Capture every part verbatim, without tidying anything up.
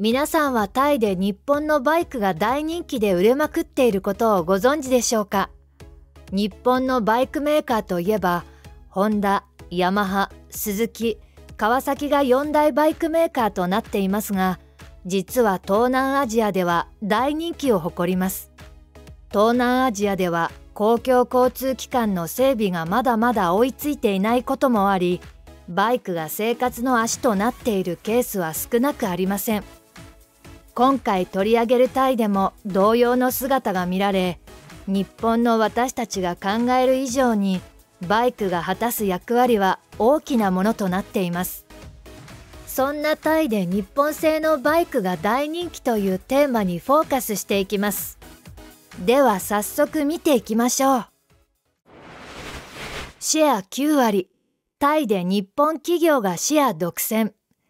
皆さんはタイで日本のバイクが大人気で売れまくっていることをご存知でしょうか。日本のバイクメーカーといえば、ホンダ、ヤマハ、スズキ、川崎がよん大バイクメーカーとなっていますが、実は東南アジアでは大人気を誇ります。東南アジアでは公共交通機関の整備がまだまだ追いついていないこともあり、バイクが生活の足となっているケースは少なくありません。今回取り上げるタイでも同様の姿が見られ、日本の私たちが考える以上にバイクが果たす役割は大きなものとなっています。そんなタイで日本製のバイクが大人気というテーマにフォーカスしていきます。では早速見ていきましょう。シェアきゅう割、タイで日本企業がシェア独占。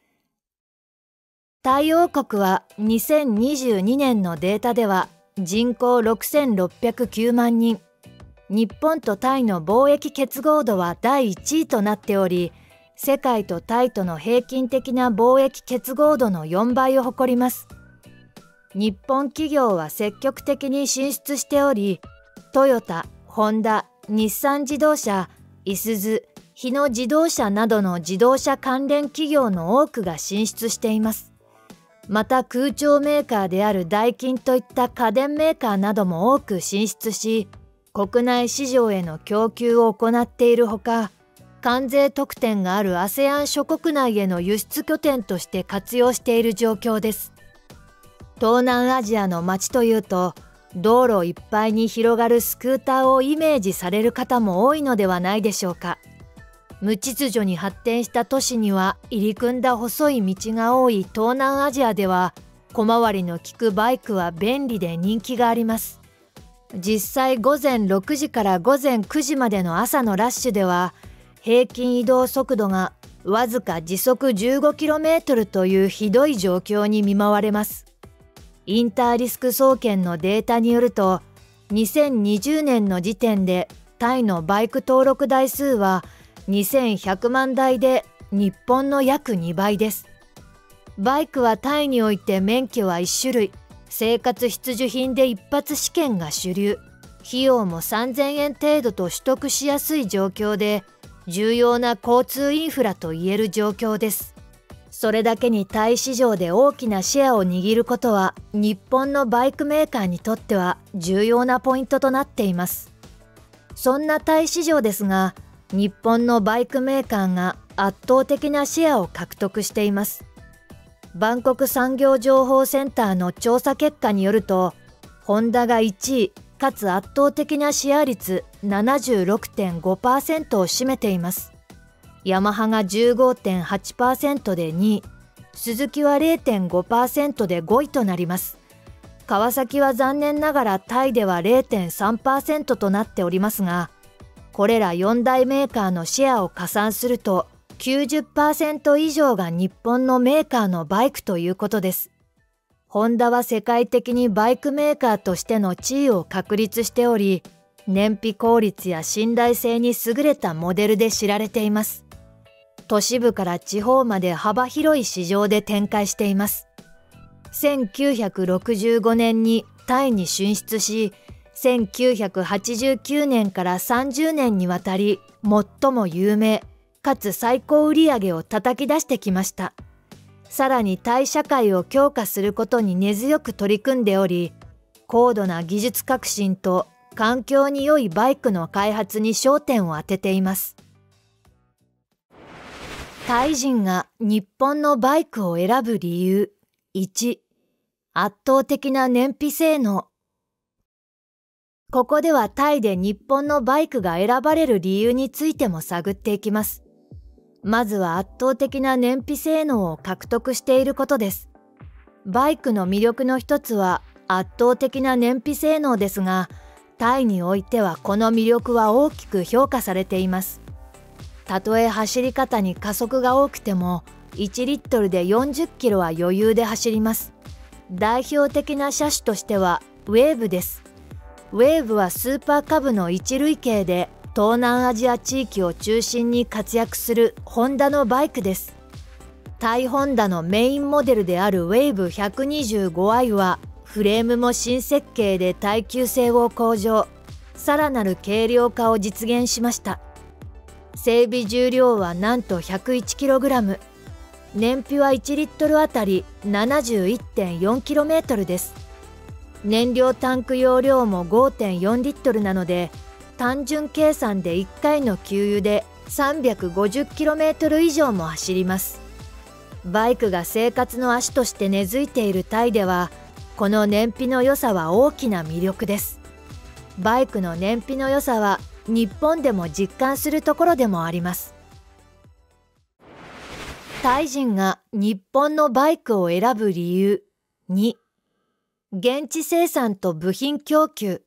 タイ王国はにせんにじゅうにねんのデータでは人口ろくせんろっぴゃくきゅうまんにん、日本とタイの貿易結合度はだいいちいとなっており、世界とタイとの平均的な貿易結合度のよんばいを誇ります。日本企業は積極的に進出しており、トヨタ、ホンダ、日産自動車、いすゞ、日野自動車などの自動車関連企業の多くが進出しています。また空調メーカーであるダイキンといった家電メーカーなども多く進出し、国内市場への供給を行っているほか、関税特典がある アセアン 諸国内への輸出拠点として活用している状況です。東南アジアの街というと、道路いっぱいに広がるスクーターをイメージされる方も多いのではないでしょうか。無秩序に発展した都市には入り組んだ細い道が多い東南アジアでは、小回りの利くバイクは便利で人気があります。実際午前ろくじから午前くじまでの朝のラッシュでは、平均移動速度がわずか時速 じゅうごキロメートル というひどい状況に見舞われます。インターリスク総研のデータによると、にせんにじゅうねんの時点でタイのバイク登録台数はにせんひゃくまんだいで日本の約にばいです。バイクはタイにおいて免許はいち種類、生活必需品で一発試験が主流、費用もさんぜんえん程度と取得しやすい状況で、重要な交通インフラといえる状況です。それだけにタイ市場で大きなシェアを握ることは、日本のバイクメーカーにとっては重要なポイントとなっています。そんなタイ市場ですが、日本のバイクメーカーが圧倒的なシェアを獲得しています。バンコク産業情報センターの調査結果によると、ホンダがいちい、かつ圧倒的なシェア率 ななじゅうろくてんごパーセント を占めています。ヤマハが じゅうごてんはちパーセント でにい、スズキは れいてんごパーセント でごいとなります。川崎は残念ながらタイでは れいてんさんパーセント となっておりますが、これらよん大メーカーのシェアを加算すると きゅうじゅっパーセント 以上が日本のメーカーのバイクということです。ホンダは世界的にバイクメーカーとしての地位を確立しており、燃費効率や信頼性に優れたモデルで知られています。都市部から地方まで幅広い市場で展開しています。せんきゅうひゃくろくじゅうごねんにタイに進出し、せんきゅうひゃくはちじゅうきゅうねんからさんじゅうねんにわたり最も有名かつ最高売上を叩き出してきました。さらにタイ社会を強化することに根強く取り組んでおり、高度な技術革新と環境に良いバイクの開発に焦点を当てています。タイ人が日本のバイクを選ぶ理由。いち、圧倒的な燃費性能。ここではタイで日本のバイクが選ばれる理由についても探っていきます。まずは圧倒的な燃費性能を獲得していることです。バイクの魅力の一つは圧倒的な燃費性能ですが、タイにおいてはこの魅力は大きく評価されています。たとえ走り方に加速が多くても、いちリットルでよんじゅっキロは余裕で走ります。代表的な車種としてはウェーブです。ウェーブはスーパーカブの一類型で、東南アジア地域を中心に活躍するホンダのバイクです。 タイホンダのメインモデルであるウェイブ ひゃくにじゅうごアイ はフレームも新設計で耐久性を向上、さらなる軽量化を実現しました。整備重量はなんと ひゃくいちキログラム、燃費はいちリットルあたり ななじゅういってんよんキロメートル です。燃料タンク容量も ごてんよんリットルなので、単純計算でいっかいの給油で さんびゃくごじゅっキロメートル 以上も走ります。バイクが生活の足として根付いているタイでは、この燃費の良さは大きな魅力です。バイクの燃費の良さは日本でも実感するところでもあります。タイ人が日本のバイクを選ぶ理由に、現地生産と部品供給。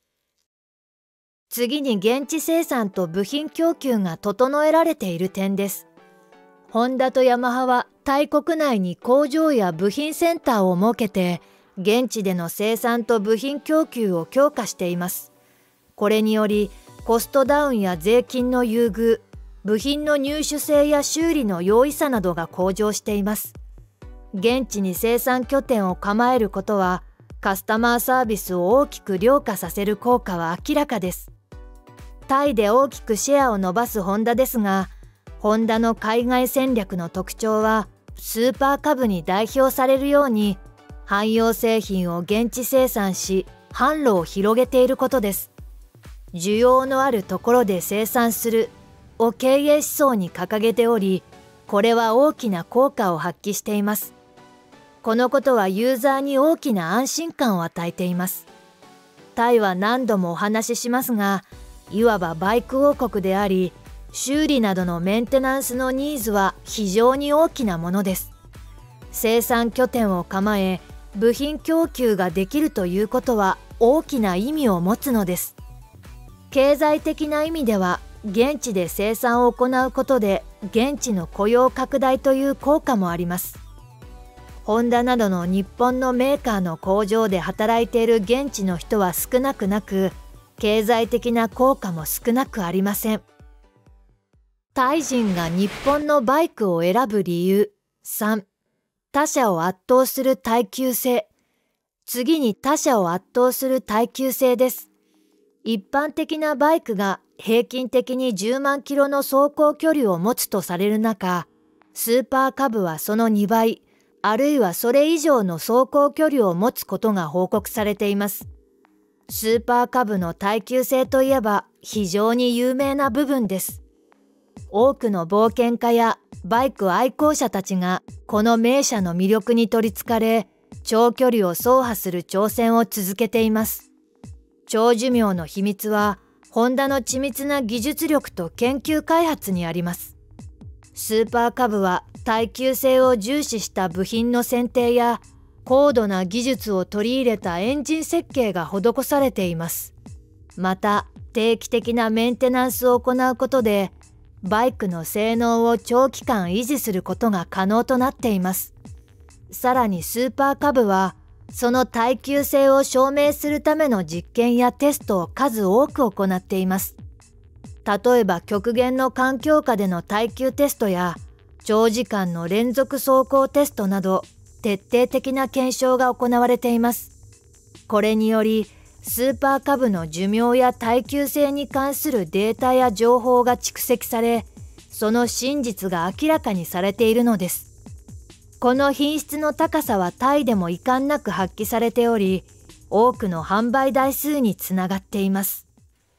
次に現地生産と部品供給が整えられている点です。ホンダとヤマハはタイ国内に工場や部品センターを設けて、現地での生産と部品供給を強化しています。これにより、コストダウンや税金の優遇、部品の入手性や修理の容易さなどが向上しています。現地に生産拠点を構えることは、カスタマーサービスを大きく凌駕させる効果は明らかです。タイで大きくシェアを伸ばすホンダですが、ホンダの海外戦略の特徴は、スーパーカブに代表されるように、汎用製品を現地生産し、販路を広げていることです。需要のあるところで生産するを経営思想に掲げており、これは大きな効果を発揮しています。このことはユーザーに大きな安心感を与えています。タイは何度もお話ししますが、いわばバイク王国であり、修理などのメンテナンスのニーズは非常に大きなものです。生産拠点を構え、部品供給ができるということは大きな意味を持つのです。経済的な意味では、現地で生産を行うことで現地の雇用拡大という効果もあります。ホンダなどの日本のメーカーの工場で働いている現地の人は少なくなく、経済的な効果も少なくありません。タイ人が日本のバイクを選ぶ理由さん、他社を圧倒する耐久性。次に他社を圧倒する耐久性です。一般的なバイクが平均的にじゅうまんキロの走行距離を持つとされる中、スーパーカブはそのにばい、あるいはそれ以上の走行距離を持つことが報告されています。スーパーカブの耐久性といえば非常に有名な部分です。多くの冒険家やバイク愛好者たちがこの名車の魅力に取りつかれ、長距離を走破する挑戦を続けています。長寿命の秘密は、ホンダの緻密な技術力と研究開発にあります。スーパーカブは耐久性を重視した部品の選定や、高度な技術を取り入れたエンジン設計が施されています。また、定期的なメンテナンスを行うことで、バイクの性能を長期間維持することが可能となっています。さらにスーパーカブは、その耐久性を証明するための実験やテストを数多く行っています。例えば極限の環境下での耐久テストや、長時間の連続走行テストなど、徹底的な検証が行われています。これにより、スーパーカブの寿命や耐久性に関するデータや情報が蓄積され、その真実が明らかにされているのです。この品質の高さはタイでも遺憾なく発揮されており、多くの販売台数につながっています。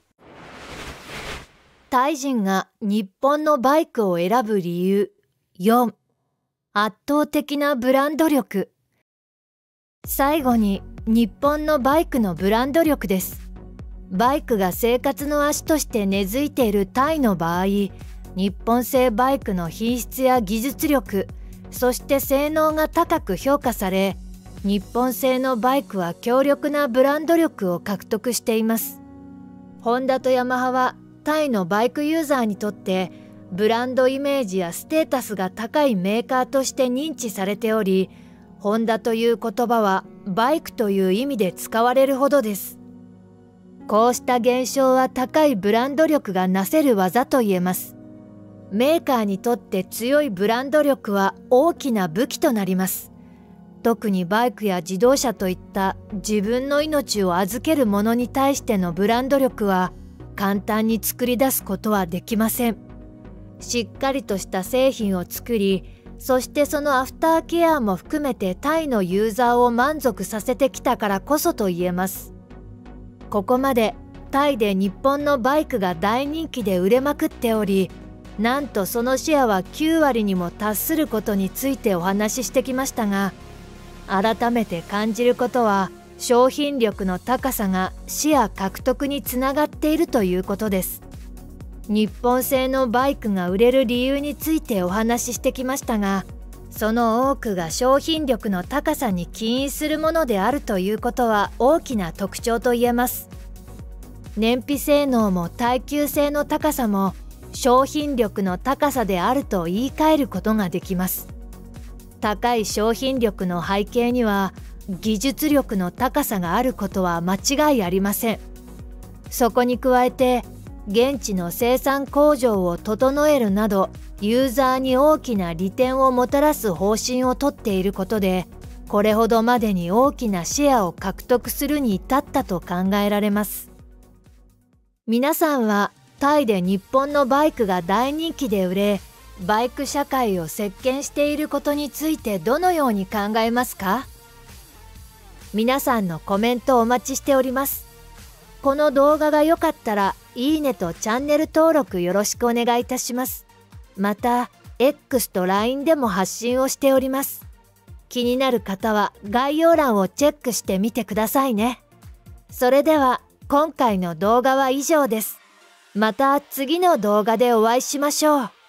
タイ人が日本のバイクを選ぶ理由よん、圧倒的なブランド力。最後に日本のバイクのブランド力です。バイクが生活の足として根付いているタイの場合、日本製バイクの品質や技術力、そして性能が高く評価され、日本製のバイクは強力なブランド力を獲得しています。ホンダとヤマハはタイのバイクユーザーにとってブランドイメージやステータスが高いメーカーとして認知されており、ホンダという言葉はバイクという意味で使われるほどです。こうした現象は高いブランド力がなせる技と言えます。 メーカーにとって強いブランド力は大きな武器となります。特にバイクや自動車といった自分の命を預けるものに対してのブランド力は簡単に作り出すことはできません。しっかりとした製品を作り、そしてそのアフターケアも含めてタイのユーザーを満足させてきたからこそと言えます。ここまでタイで日本のバイクが大人気で売れまくっており、なんとそのシェアはきゅうわりにも達することについてお話ししてきましたが、改めて感じることは商品力の高さがシェア獲得につながっているということです。日本製のバイクが売れる理由についてお話ししてきましたが、その多くが商品力の高さに起因するものであるということは大きな特徴と言えます。燃費性能も耐久性の高さも商品力の高さであると言い換えることができます。高い商品力の背景には技術力の高さがあることは間違いありません。そこに加えて現地の生産工場を整えるなどユーザーに大きな利点をもたらす方針をとっていることで、これほどまでに大きなシェアを獲得するに至ったと考えられます。皆さんはタイで日本のバイクが大人気で売れ、バイク社会を席巻していることについてどのように考えますか？皆さんのコメントをお待ちしております。この動画が良かったらいいねとチャンネル登録よろしくお願いいたします。また X と ライン でも発信をしております。気になる方は概要欄をチェックしてみてくださいね。それでは今回の動画は以上です。また次の動画でお会いしましょう。